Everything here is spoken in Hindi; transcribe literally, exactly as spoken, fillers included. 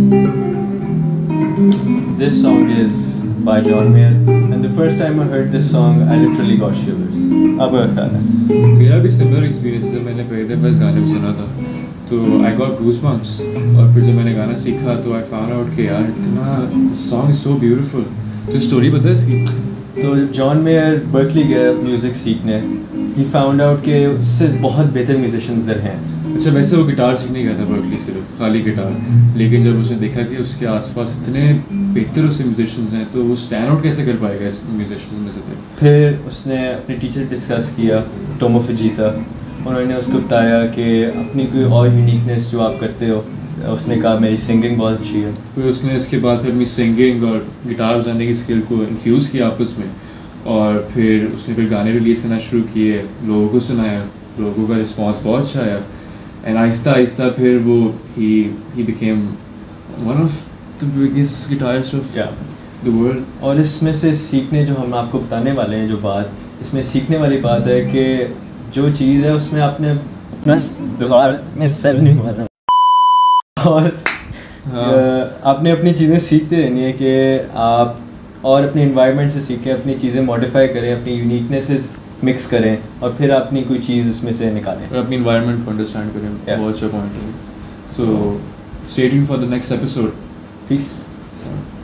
This song is by John Mayer, and the first time I heard this song, I literally got shivers. अब मेरा भी सिमिलर एक्सपीरियंस है। जब मैंने पहले दफ़ा इस गाने को सुना था तो आई गॉट गूज़बम्प्स, और फिर जब मैंने गाना सीखा तो आई फाउंड आउट कि यार इतना सॉन्ग इज़ सो ब्यूटीफुल। तो स्टोरी पता है इसकी? तो जॉन मेयर बर्कली गया म्यूज़िक सीखने, ही फाउंड आउट कि उससे बहुत बेहतर म्यूजिशियंस इधर हैं। अच्छा, वैसे वो गिटार सीखने गया था बर्कली, सिर्फ खाली गिटार, लेकिन जब उसने देखा कि उसके आसपास इतने बेहतर उससे म्यूजिशियंस हैं तो वो स्टैंड आउट कैसे कर पाएगा इस म्यूजिशियंस में से थे। फिर उसने अपने टीचर डिस्कस किया, टोमो फुजीता, उन्होंने उसको बताया कि अपनी कोई और यूनिकनेस जो आप करते हो, उसने कहा मेरी सिंगिंग बहुत अच्छी है। फिर उसने इसके बाद फिर अपनी सिंगिंग और गिटार बजाने की स्किल को इन्फ्यूज़ किया आपस में, और फिर उसने फिर गाने रिलीज़ करना शुरू किए, लोगों को सुनाया, लोगों का रिस्पॉन्स बहुत अच्छा आया, एंड आहिस्ता आहिस्ता फिर वो ही he became one of the biggest guitarist of the world. और इसमें से सीखने जो हम आपको बताने वाले हैं, जो बात इसमें सीखने वाली बात है कि जो चीज़ है उसमें आपने अपना दोबारा में सर नहीं मारना, और हाँ। आपने अपनी चीज़ें सीखते रहनी है कि आप और अपने इन्वायरमेंट से सीखें, अपनी चीज़ें मॉडिफाई करें, अपनी यूनिकनेसेस मिक्स करें, और फिर अपनी कोई चीज़ उसमें से निकालें और अपनी इन्वायरमेंट को अंडरस्टैंड करें। yeah. बहुत अच्छा पॉइंट है। So stay tuned for the next episode. Piece.